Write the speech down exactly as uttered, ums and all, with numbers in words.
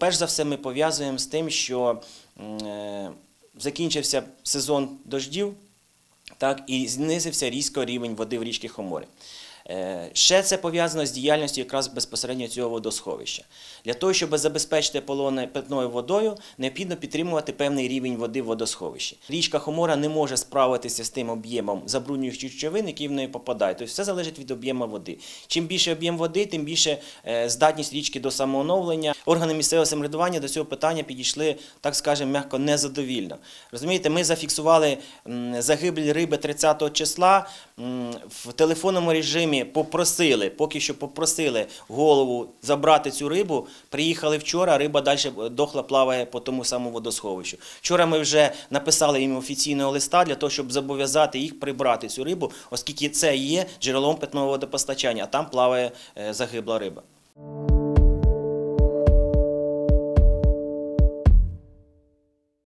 перш за все ми пов'язуємо з тим, що закінчився сезон дождів, так, і знизився різко рівень води в річці Хомори. Ще це пов'язано з діяльністю якраз безпосередньо цього водосховища. Для того, щоб забезпечити полони питною водою, необхідно підтримувати певний рівень води в водосховищі. Річка Хомора не може справитися з тим об'ємом забруднюючих речовин, які в неї попадають. Тобто все залежить від об'єму води. Чим більше об'єм води, тим більше здатність річки до самооновлення. Органи місцевого самоврядування до цього питання підійшли, так скажемо, м'яко незадовільно. Розумієте, ми зафіксували загибель риби тридцятого числа, в телефонному режимі попросили, поки що попросили голову забрати цю рибу, приїхали вчора, риба далі дохла плаває по тому самому водосховищу. Вчора ми вже написали їм офіційного листа для того, щоб зобов'язати їх прибрати цю рибу, оскільки це є джерелом питного водопостачання, а там плаває загибла риба.